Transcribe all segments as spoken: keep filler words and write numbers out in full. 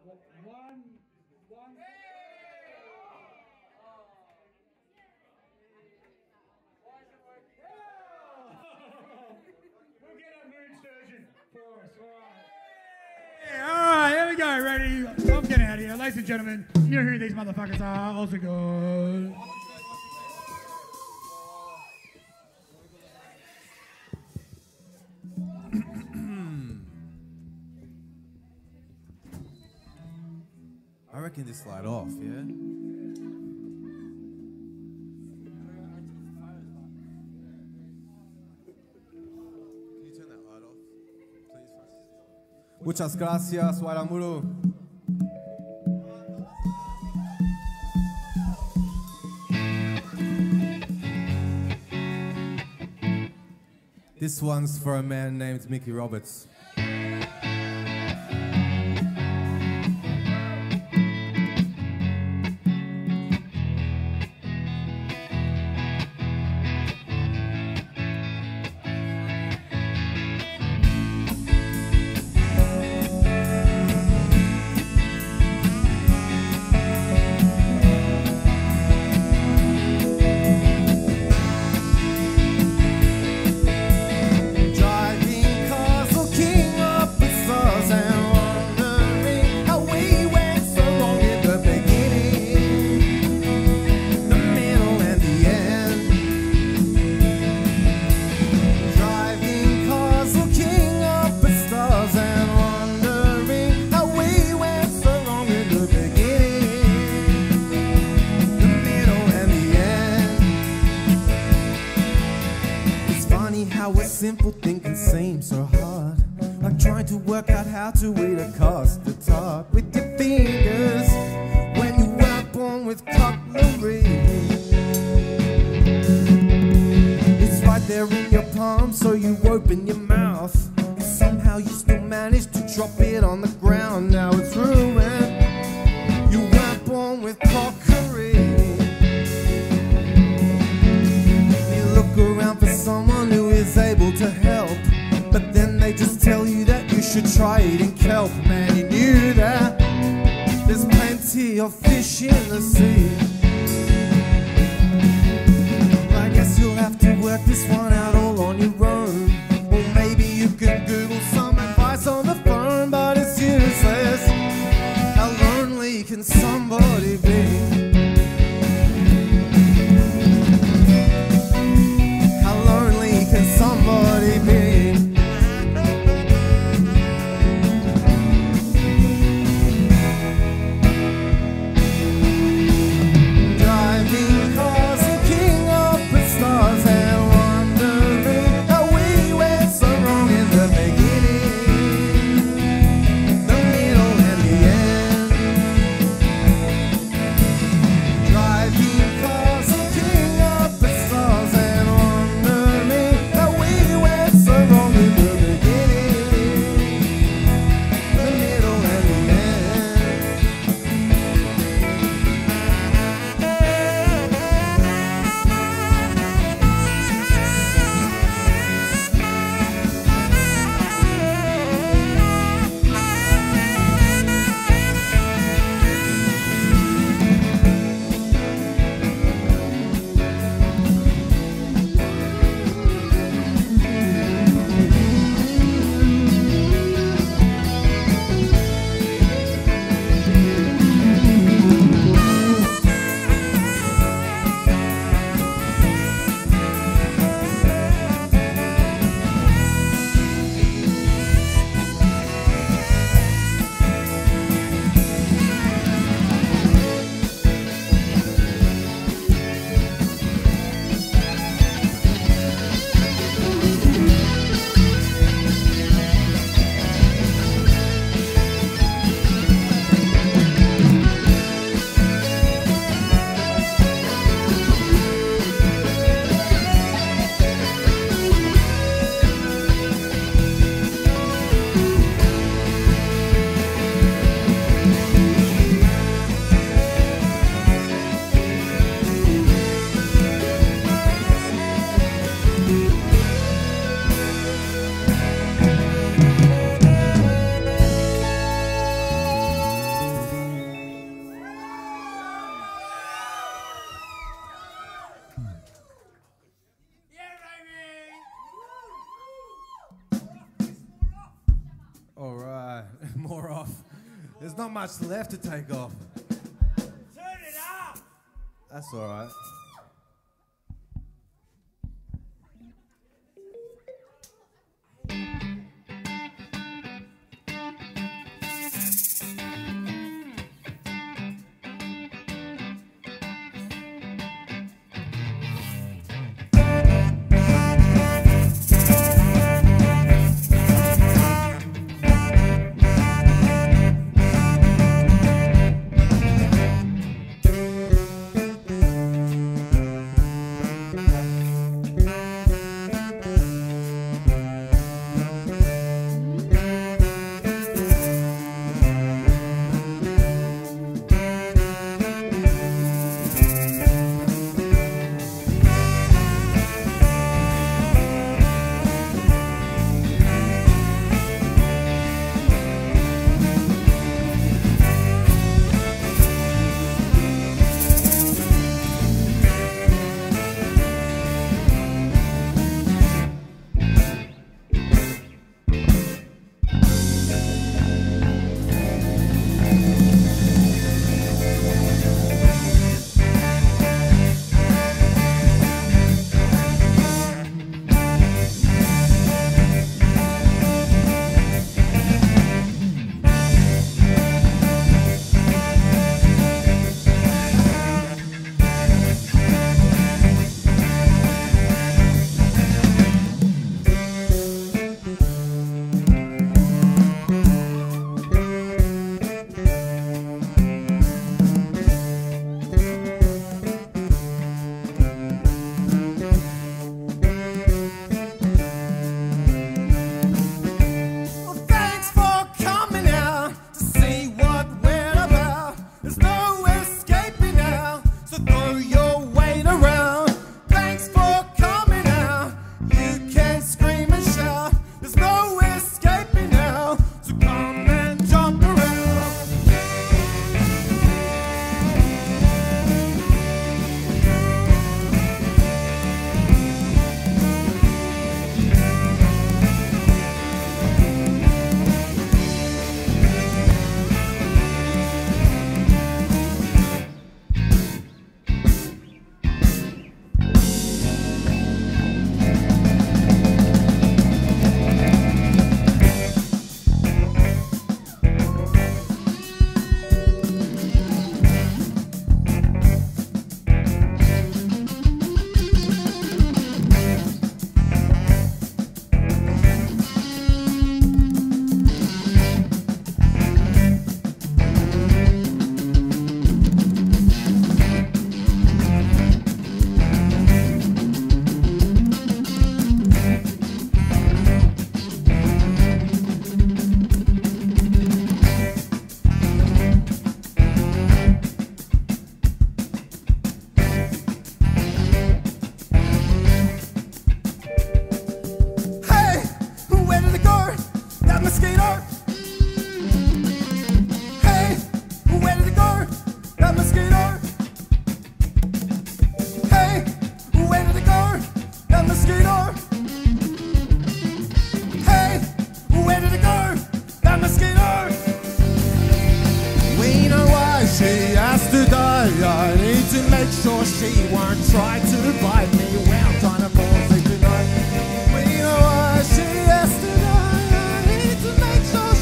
One, one. We'll get a moon sturgeon for us, all right. All right, here we go, ready? I'm getting out of here. Ladies and gentlemen, you know who these motherfuckers are. Also good. I reckon this light off, yeah? Can you turn that light off, please, Francis? Muchas gracias, Wairamuru. This one's for a man named Mickey Roberts. Simple thing can seem so hard, like trying to work out how to eat a custard tart with your fingers when you weren't born with cutlery. It's right there in your palm, so you open your mouth. Somehow you still manage to drop it on the ground. Now it's ruined. You weren't born with crockery. You look around for someone who is able to help, but then they just tell you that you should try eating kelp. Man, you knew that there's plenty of fish in the sea. I guess you'll have to work this one out all on your own, or maybe you can Google some advice on the phone, but it's useless. All right, more off. There's not much left to take off. Turn it up! That's all right. I need to make sure she won't try to bite me while I'm trying to fall asleep tonight. We know why she has to die. I need to make sure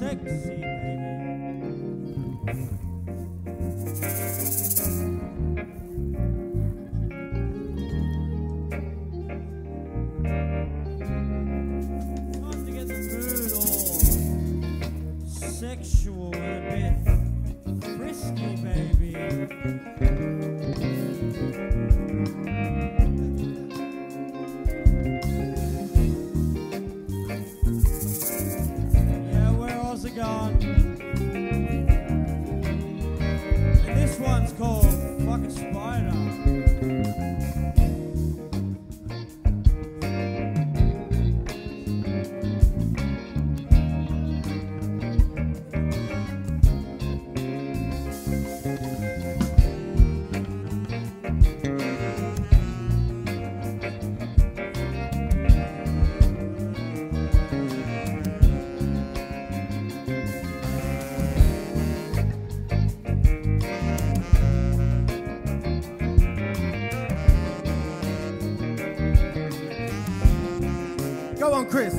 Sexy, baby. Time to get the mood all sexual and a bit frisky, baby. Yeah, where else it gone? And this one's called Fucking Spider. Go on, Chris.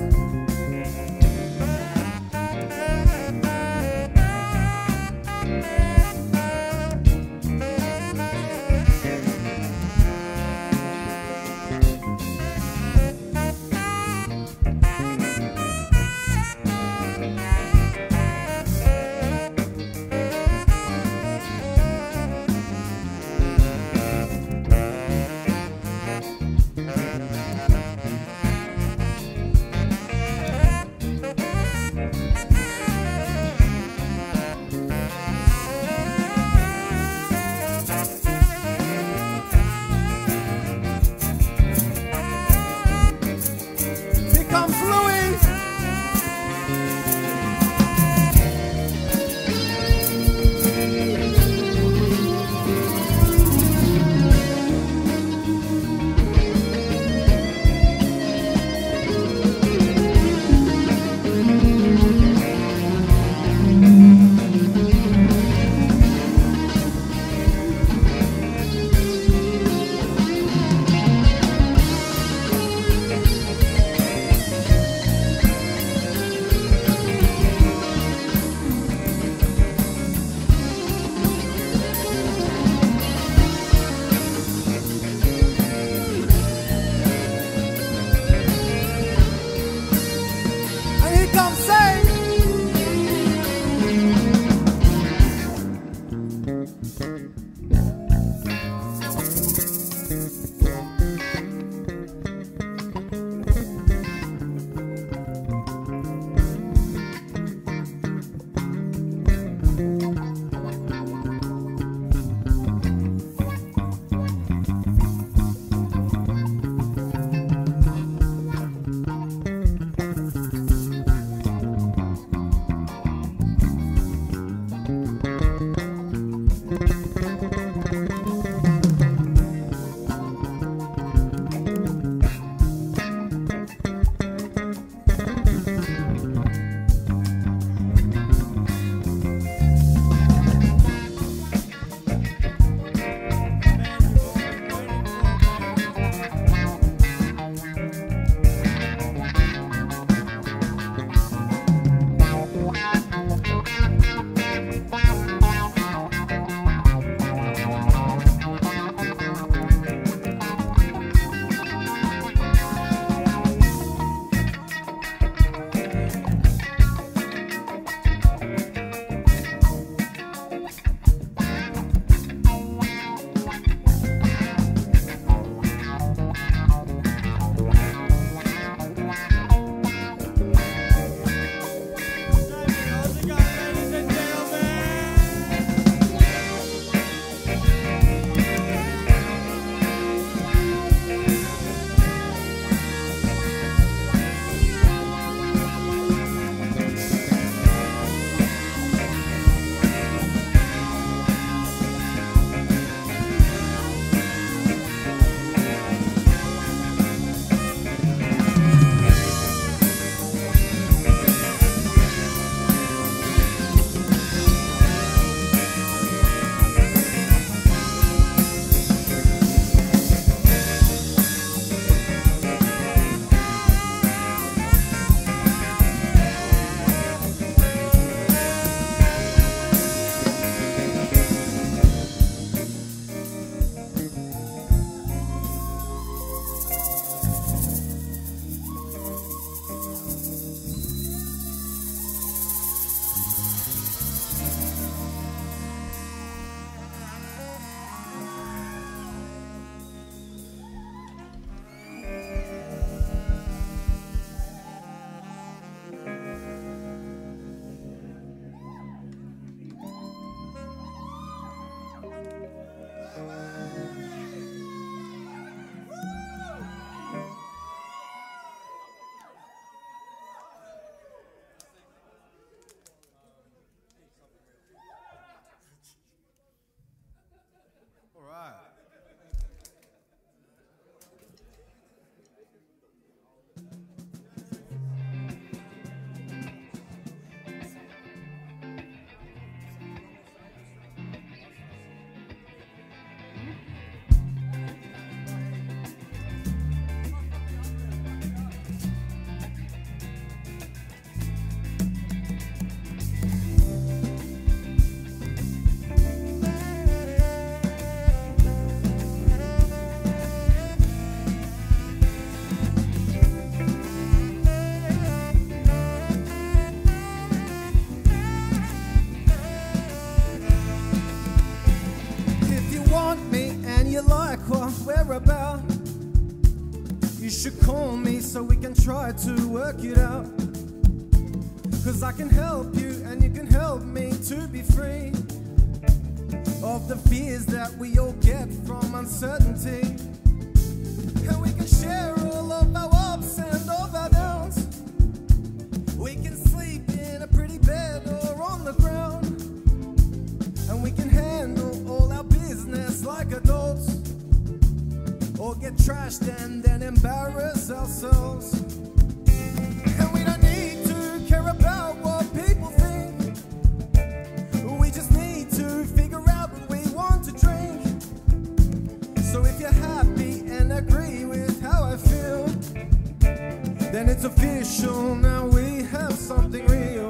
should call me so we can try to work it out. Cause I can help you and you can help me to be free of the fears that we all get from uncertainty. And we can share all of our ups and all of our downs. We can sleep in a pretty bed or on the ground. And we can handle all our business like adults, or get trashed and then embarrass ourselves. And we don't need to care about what people think. We just need to figure out what we want to drink. So if you're happy and agree with how I feel, then it's official, now we have something real.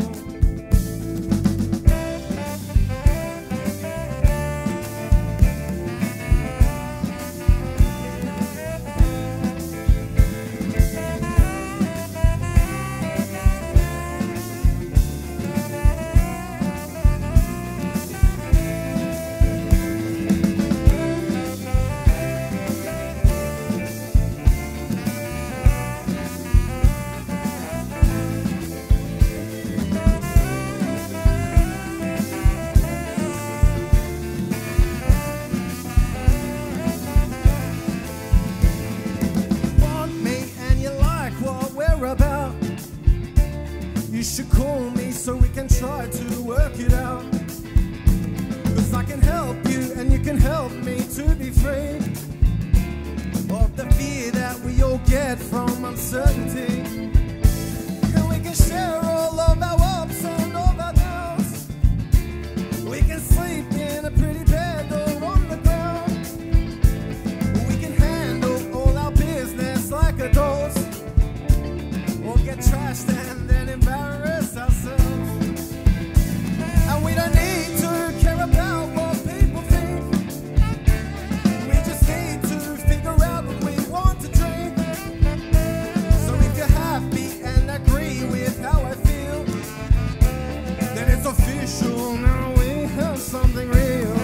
About. You should call me so we can try to work it out. Cause I can help you and you can help me to be free of the fear that we all get from uncertainty. And we can share all of our ups and all of our downs. We can sleep in a pretty bed or on the ground. We can handle all our business like adults, or get trashed and then embarrass ourselves. And we don't need to care about what people think. We just need to figure out what we want to drink. So if you're happy and agree with how I feel, then it's official, now we have something real.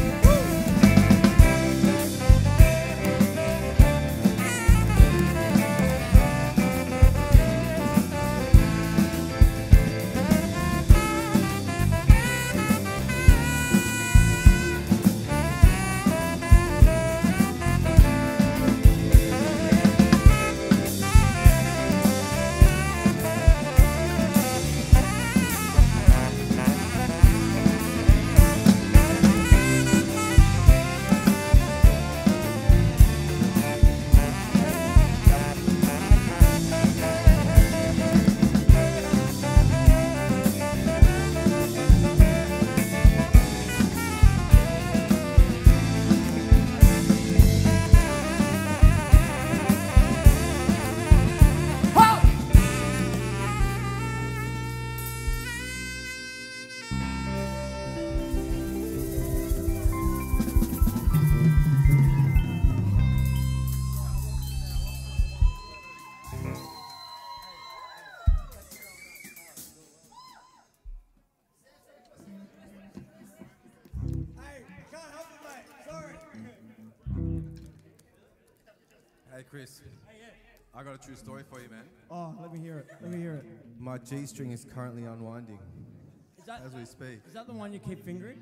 Hey Chris, I got a true story for you, man. Oh, let me hear it. Let me hear it. My G-string is currently unwinding Is that, as we speak. is that the one you keep fingering?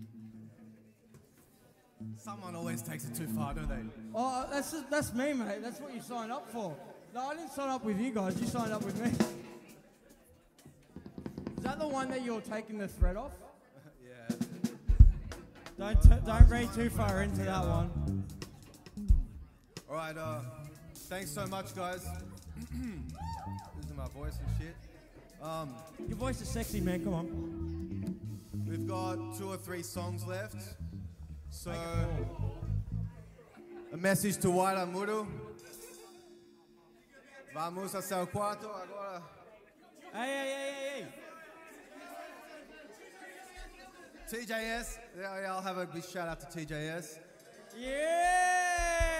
Someone always takes it too far, don't they? Oh, that's that's me, mate. That's what you signed up for. No, I didn't sign up with you guys. You signed up with me. Is that the one that you're taking the thread off? Yeah. Don't t- don't read too far into that one. All right, uh, thanks so much, guys. Losing my voice and shit. Um, Your voice is sexy, man. Come on. we've got two or three songs left. So, a message to Waira Muru. Vamos hacia el cuarto agora. Hey, hey, hey, hey, hey. T J S. Yeah, yeah, I'll have a big shout out to T J S. Yeah.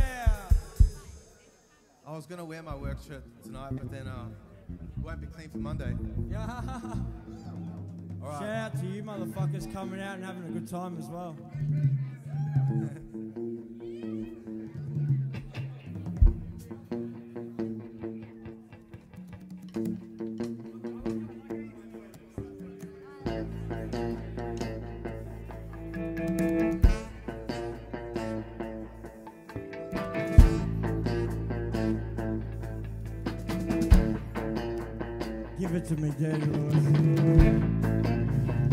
I was gonna wear my work shirt tonight, but then uh, it won't be clean for Monday. Yeah. All right. Shout out to you motherfuckers coming out and having a good time as well. Give it to me, Daddy Lewis.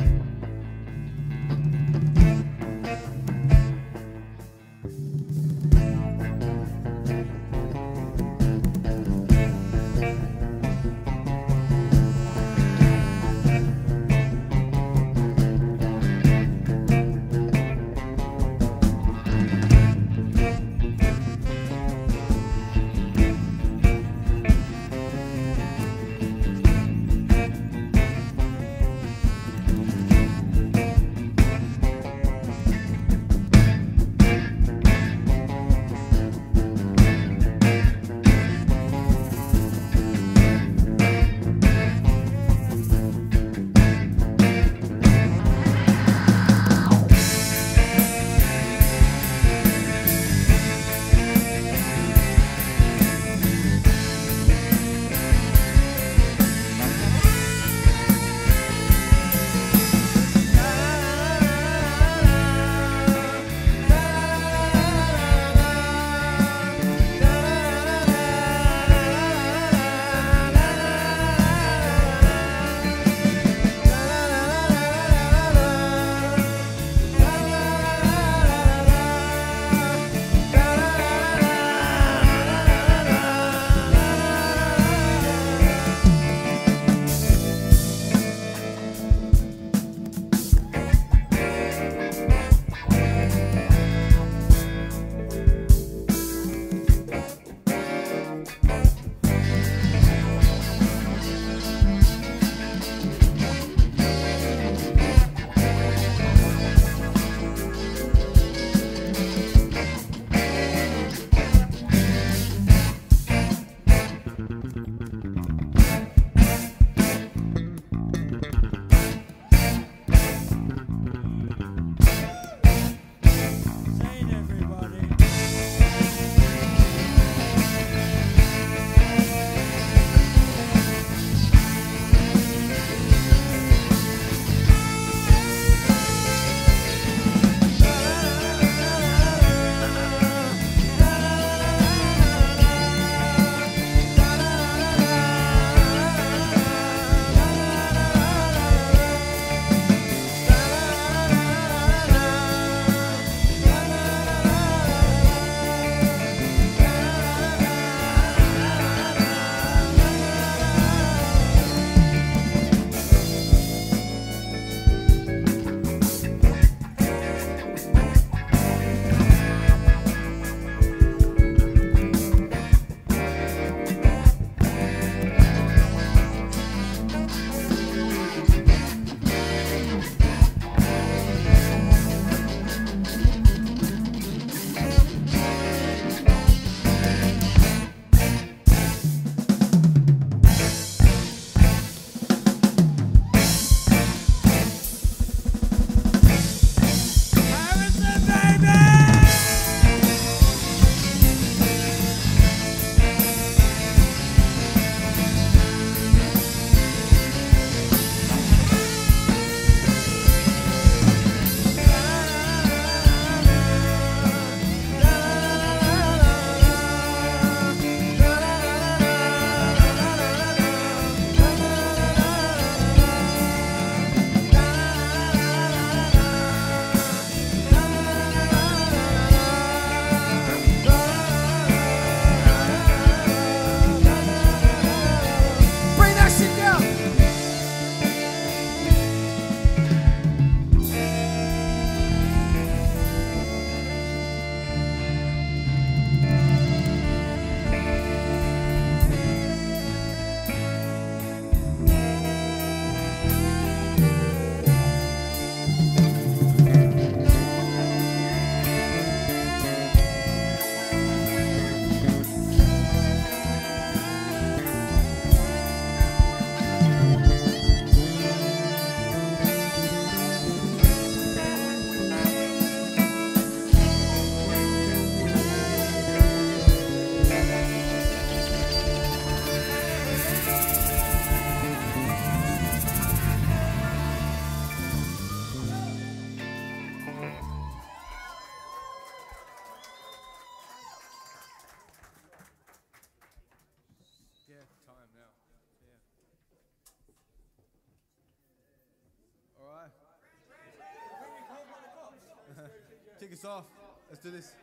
us off. Let's do this.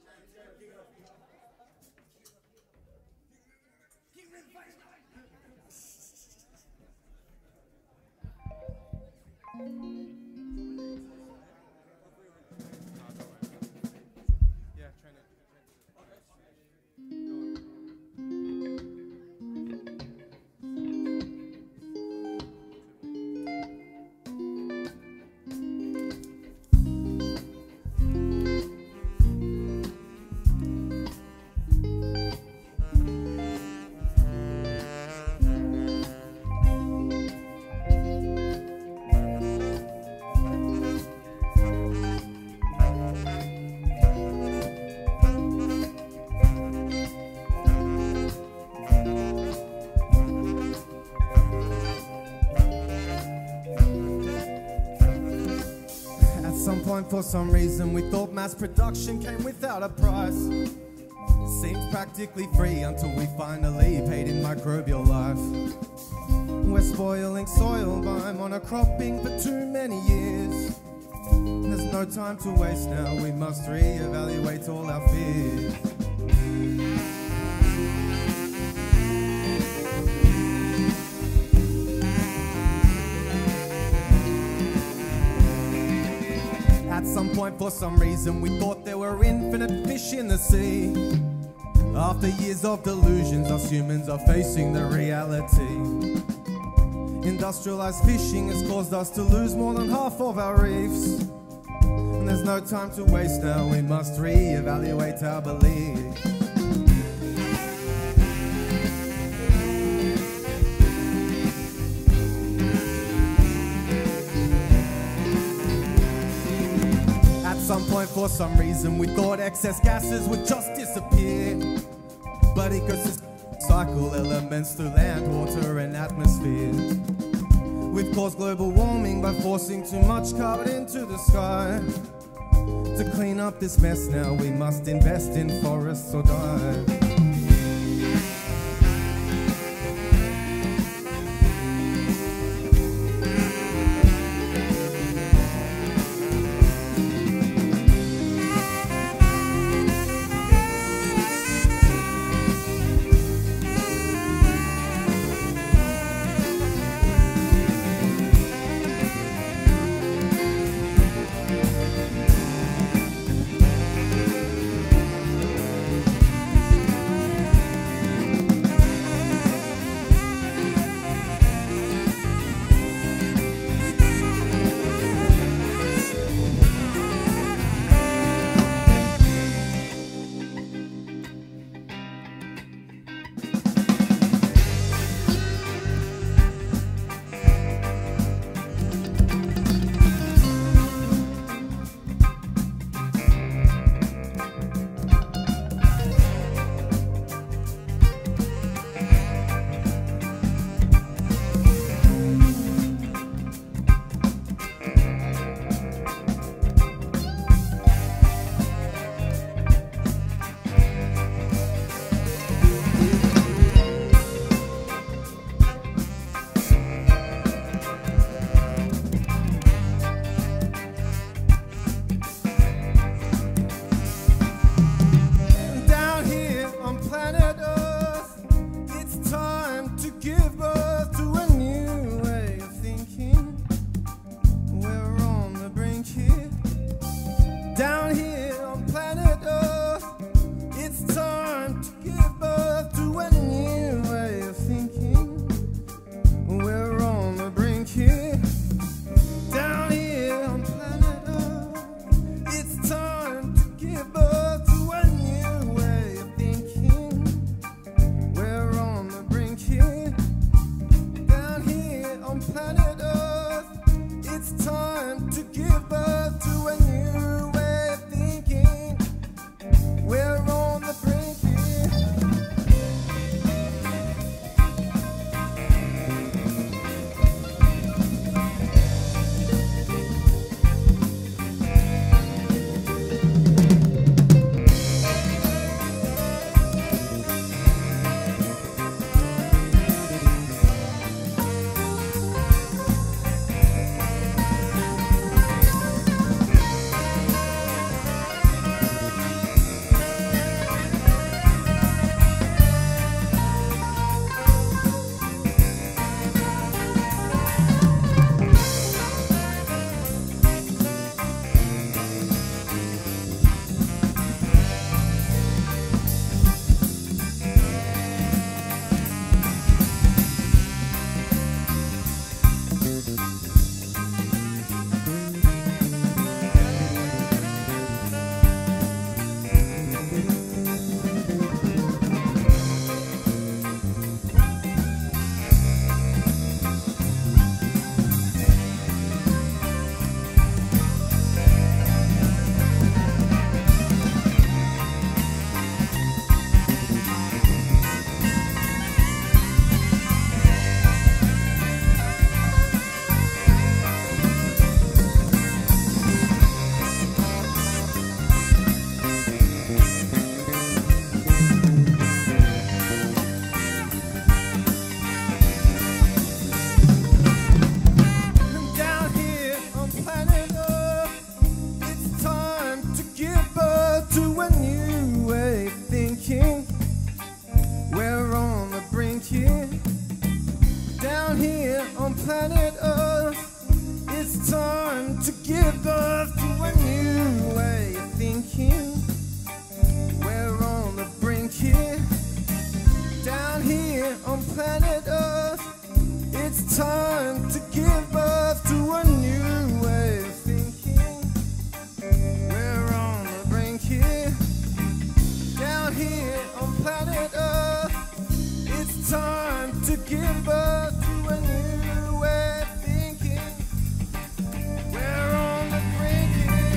Yeah, train it. For some reason we thought mass production came without a price. It seems practically free until we finally paid in microbial life. We're spoiling soil by monocropping for too many years. There's no time to waste now, we must re-evaluate all our fears. At some point, for some reason, we thought there were infinite fish in the sea. After years of delusions, us humans are facing the reality. Industrialized fishing has caused us to lose more than half of our reefs. And there's no time to waste now, we must re-evaluate our beliefs. At some point, for some reason, we thought excess gases would just disappear. But ecosystem cycle elements through land, water and atmosphere. We've caused global warming by forcing too much carbon into the sky. To clean up this mess now, we must invest in forests or die. planet Earth. It's time to give birth to a new way of thinking. We're on the brink here, down here on planet Earth. It's time to give birth to a new way of thinking. We're on the brink here.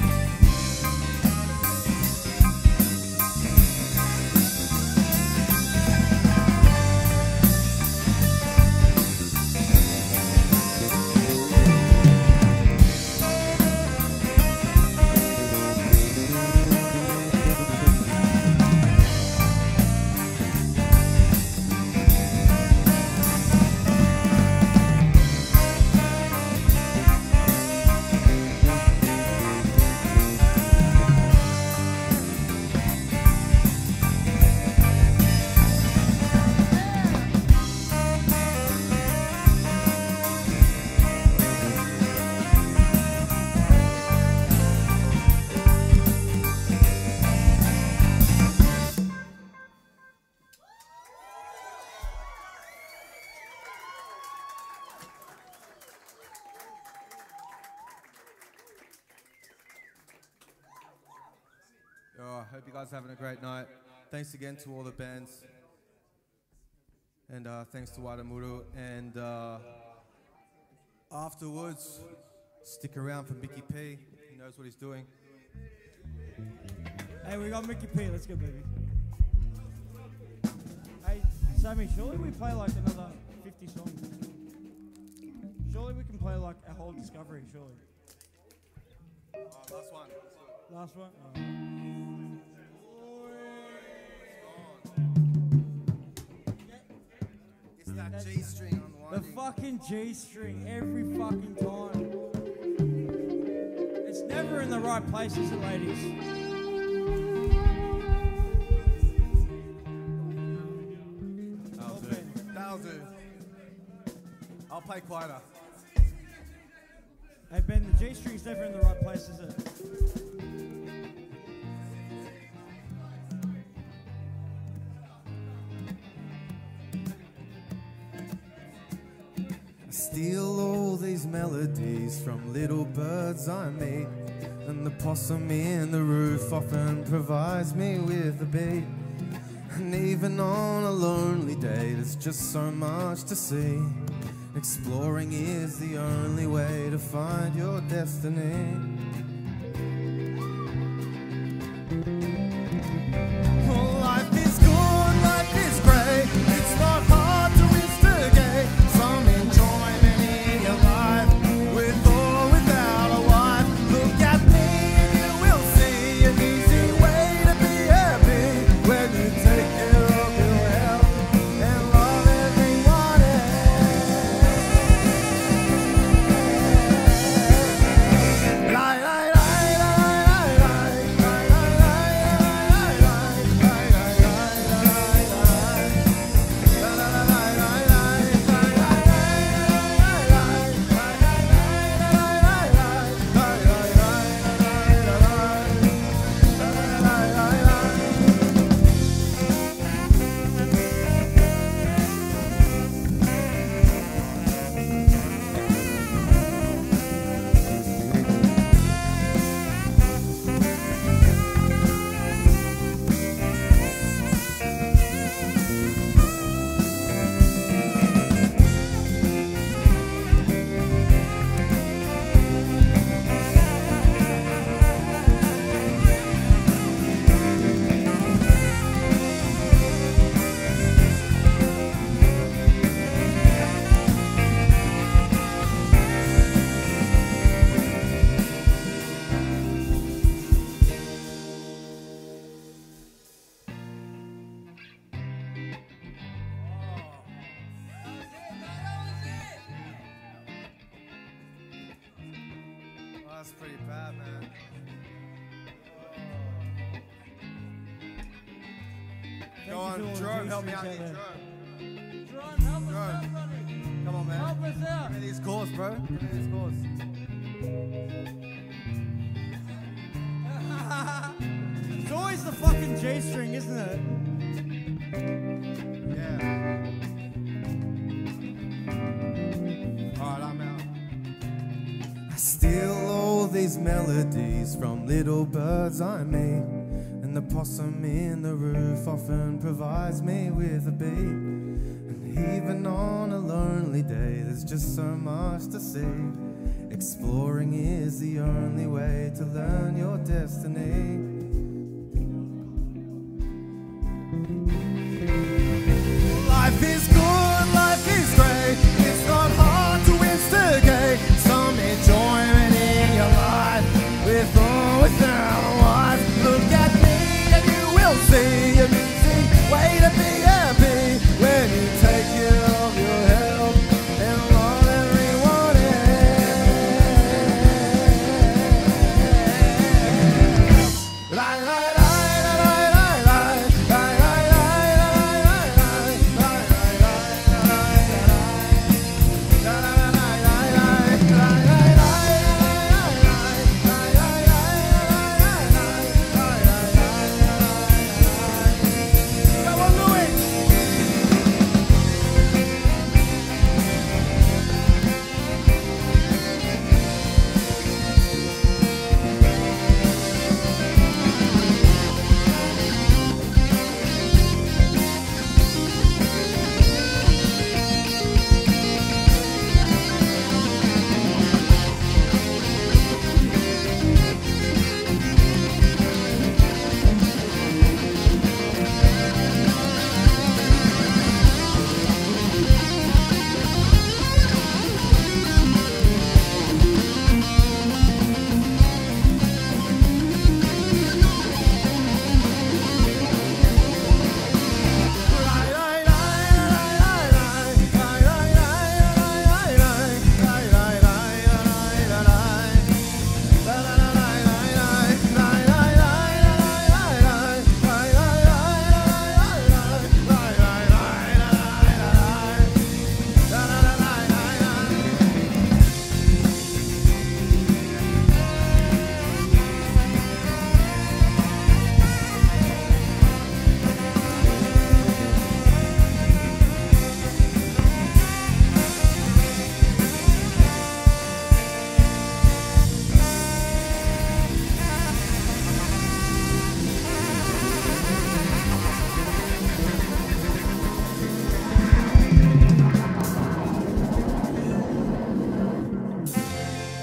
Oh, I hope you guys are having a great night. Thanks again to all the bands. And uh, thanks to Wadamuru. And uh, afterwards, stick around for Mickey P. He knows what he's doing. Hey, we got Mickey P. Let's go, baby. Hey, Sammy, surely we play like another fifty songs. Surely we can play like a whole Discovery, surely. Oh, last one. Last one? Oh. It's that G string The unwinding. fucking G string every fucking time. It's never in the right place, is it, ladies? That'll do. That'll do. I'll play quieter. Hey Ben, the G string's never in the right place, is it? Steal all these melodies from little birds I meet, and the possum in the roof often provides me with a beat. And even on a lonely day, there's just so much to see. Exploring is the only way to find your destiny. Life is good, life is great. It's not hard to instigate some enjoyment in your life, with or without a wife. Look at me and you will see an easy way to be happy when you take care of your health and love everyone else. Lie, lie, lie, lie, lie, lie, lie, lie, lie, lie, That's pretty bad, man. Thank Go you on, to all the Jerome, help me G out strings here, out Jerome. Jerome, help us Jerome. out, buddy. Come on, man. Help us out. Give me these chords, bro. Give me these chords. It's always the fucking G string, isn't it? Yeah. steal all these melodies from little birds I meet. And the possum in the roof often provides me with a beat. And even on a lonely day, there's just so much to see. Exploring is the only way to learn your destiny. Life is good, life is great. It's not hard to instigate some enjoyment in your life, with or without a wife. Look at me and you will see an easy way to be happy when you take care of your health and love everyone else. Lie, lie, lie, lie, lie, lie, lie, lie, lie, lie, lie, lie, Come on, Louis!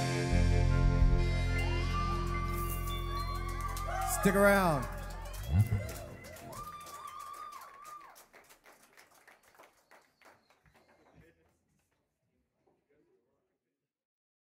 Stick around.